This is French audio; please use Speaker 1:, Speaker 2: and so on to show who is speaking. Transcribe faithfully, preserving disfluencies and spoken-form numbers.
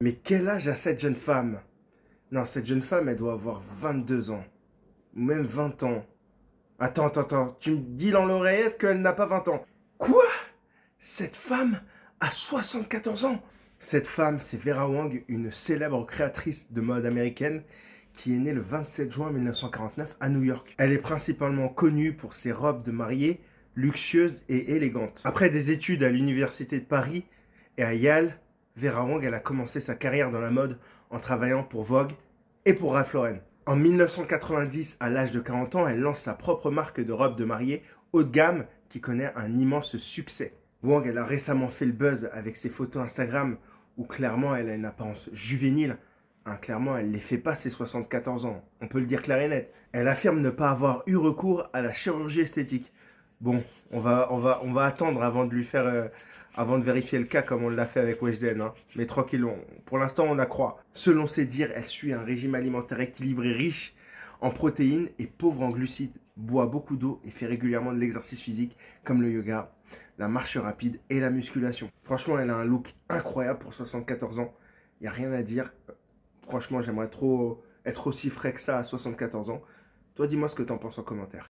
Speaker 1: Mais quel âge a cette jeune femme? Non, cette jeune femme, elle doit avoir vingt-deux ans. Ou même vingt ans. Attends, attends, attends. Tu me dis dans l'oreillette qu'elle n'a pas vingt ans. Quoi? Cette femme a soixante-quatorze ans? Cette femme, c'est Vera Wang, une célèbre créatrice de mode américaine qui est née le vingt-sept juin mille neuf cent quarante-neuf à New York. Elle est principalement connue pour ses robes de mariée luxueuses et élégantes. Après des études à l'université de Paris et à Yale, Vera Wang, elle a commencé sa carrière dans la mode en travaillant pour Vogue et pour Ralph Lauren. En mille neuf cent quatre-vingt-dix, à l'âge de quarante ans, elle lance sa propre marque de robes de mariée haut de gamme qui connaît un immense succès. Wang, elle a récemment fait le buzz avec ses photos Instagram où clairement elle a une apparence juvénile. Hein, clairement, elle ne les fait pas ses soixante-quatorze ans. On peut le dire clair et net. Elle affirme ne pas avoir eu recours à la chirurgie esthétique. Bon, on va, on va, on va attendre avant de lui faire, euh, avant de vérifier le cas comme on l'a fait avec Weshden. Hein. Mais tranquille, on, pour l'instant on la croit. Selon ses dires, elle suit un régime alimentaire équilibré riche en protéines et pauvre en glucides, boit beaucoup d'eau et fait régulièrement de l'exercice physique comme le yoga, la marche rapide et la musculation. Franchement, elle a un look incroyable pour soixante-quatorze ans. Il n'y a rien à dire. Franchement, j'aimerais trop être aussi frais que ça à soixante-quatorze ans. Toi, dis-moi ce que tu en penses en commentaire.